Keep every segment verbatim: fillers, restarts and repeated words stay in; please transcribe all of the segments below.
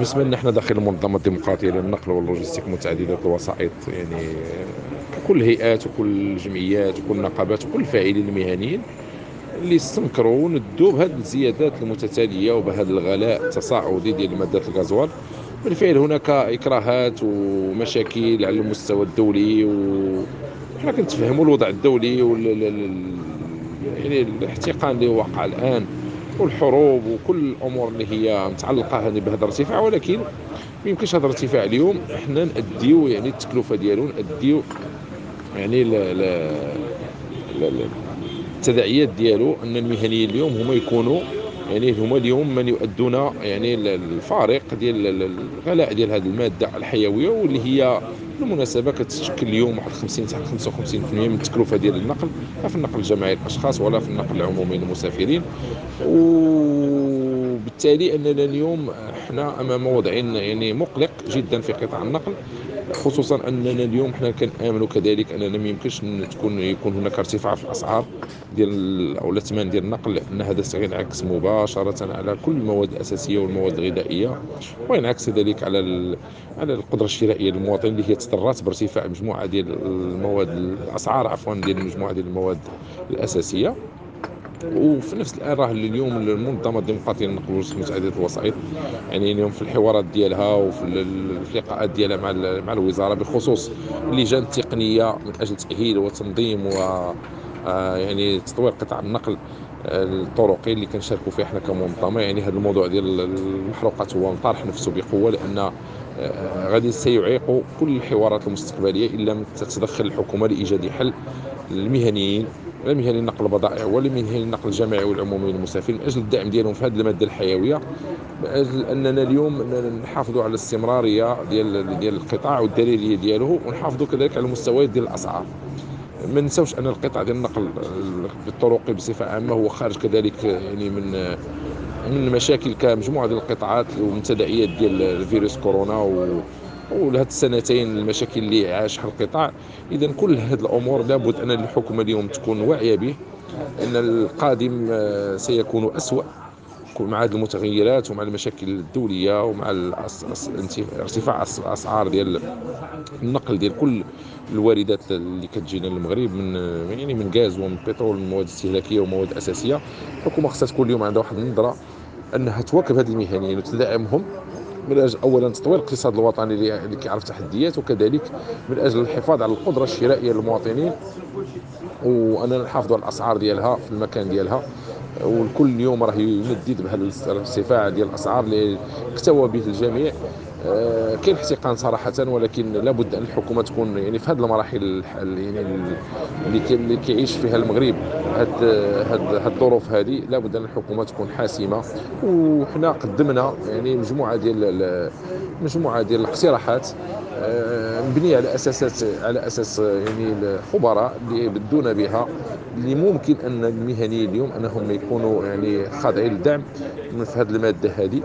بالنسبة لنا احنا داخل المنظمة الديمقراطية للنقل واللوجستيك متعددة الوسائط، يعني كل الهيئات وكل الجمعيات وكل النقابات وكل الفاعلين المهنيين اللي استنكروا وندوا بهذه الزيادات المتتالية وبهذا الغلاء التصاعدي ديال مادة الغازوال. بالفعل هناك إكراهات ومشاكل على المستوى الدولي، وحنا كنتفهموا الوضع الدولي وال ال- ال- يعني الاحتقان اللي واقع الآن والحروب وكل الامور اللي هي متعلقه يعني بهذا الارتفاع، ولكن ما يمكنش هذا الارتفاع اليوم احنا ناديو يعني التكلفه ديالو، ناديو يعني ل- ل- ل- ل- التداعيات ديالو، ان المهنيين اليوم هما يكونوا يعني هما اليوم من يؤدون يعني ال- الفارق ديال ال- ال- الغلاء ديال هذه الماده الحيويه، واللي هي بالمناسبه كتشكل اليوم واحد خمسين حتى خمسة وخمسين بالمئة من التكلفه ديال النقل، لا في النقل الجماعي للاشخاص ولا في النقل العمومي للمسافرين. وبالتالي اننا اليوم احنا امام وضع يعني مقلق جدا في قطاع النقل، خصوصا اننا اليوم احنا كنامنوا كذلك اننا ما يمكنش ان تكون يكون هناك ارتفاع في الاسعار ديال او الاثمان ديال النقل، لان هذا سينعكس مباشره على كل المواد الاساسيه والمواد الغذائيه، وينعكس ذلك على ال... على القدره الشرائيه للمواطن اللي هي تضررت بارتفاع مجموعه ديال المواد، الاسعار عفوا ديال مجموعه ديال المواد الاساسيه. وفي نفس الان راه اليوم المنظمه الديمقراطيه للنقل متعدده الوسائط، يعني اليوم في الحوارات ديالها وفي ال- في اللقاءات ديالها مع ال- مع الوزاره بخصوص اللجان التقنيه من اجل تاهيل وتنظيم و آه، يعني تطوير قطاع النقل آه، الطرقي اللي كنشاركوا فيه احنا كمنظمه. يعني هذا الموضوع ديال المحروقات هو مطارح نفسه بقوه، لان آه، غادي سيعيق كل الحوارات المستقبليه ان لم تتدخل الحكومه لايجاد حل للمهنيين، لا مهنيين نقل البضائع ولا مهنيين النقل الجماعي والعمومي للمسافرين، من اجل الدعم ديالهم في هذه الماده الحيويه، من اجل اننا اليوم نحافظوا على الاستمراريه ديال ديال القطاع والدليليه دياله، ونحافظوا كذلك على المستويات ديال الاسعار. ما ننساوش ان القطاع ديال النقل الطرقي بصفه عامه هو خارج كذلك يعني من من مشاكل كمجموعه ديال القطاعات ومن تداعيات ديال فيروس كورونا و ولهاد السنتين المشاكل اللي عاشها القطاع. اذا كل هذه الامور لابد ان الحكومه اليوم تكون واعيه به، ان القادم آه، سيكون اسوا مع هذه المتغيرات ومع المشاكل الدوليه ومع الأس- أس- انت- ارتفاع أس- الاسعار ديال النقل ديال كل الواردات اللي كتجينا للمغرب من يعني من غاز ومن بترول ومن مواد استهلاكيه ومواد اساسيه. الحكومه خصها تكون اليوم عندها واحد النظره انها تواكب هذه المهنيين وتدعمهم، من اجل اولا تطوير الاقتصاد الوطني اللي اللي كيعرف تحديات، وكذلك من اجل الحفاظ على القدره الشرائيه للمواطنين، واننا نحافظوا على الاسعار ديالها في المكان ديالها. والكل اليوم راه يندد بهذا الارتفاع ديال الاسعار اللي اكتوى به الجميع. آه، كاين احتقان صراحه، ولكن لابد ان الحكومه تكون يعني في هذه المراحل الح- يعني اللي كي- اللي كيعيش فيها المغرب هاد هاد هاد الظروف هذه، لابد ان الحكومه تكون حاسمه. وحنا قدمنا يعني مجموعه ديال ال- مجموعه ديال الاقتراحات آه، مبنيه على اساسات على اساس آه، يعني الخبراء اللي بدونا بها، اللي ممكن ان المهنيين اليوم انهم يكونوا يعني خاضعين للدعم من في هذه الماده هذه.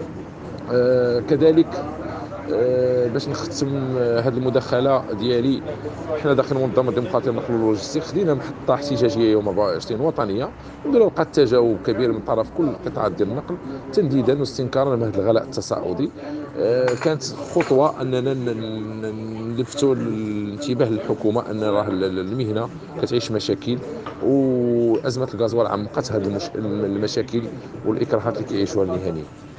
آه كذلك آه باش نختم آه هذه المداخله ديالي، حنا داخل منظمه ديمقراطيه النقل واللوجستيك خدينا محطه احتجاجيه يوم أربعة وعشرين وطنيه، واللي لقات تجاوب كبير من طرف كل القطاعات ديال النقل، تنديدا واستنكارا لهذا الغلاء التصاعدي. آه كانت خطوه اننا نلفتوا الانتباه للحكومه ان راه المهنه كتعيش مشاكل، وازمه الغازوال عمقت هذه المش... المشاكل والاكراهات اللي كيعيشوها المهنيين.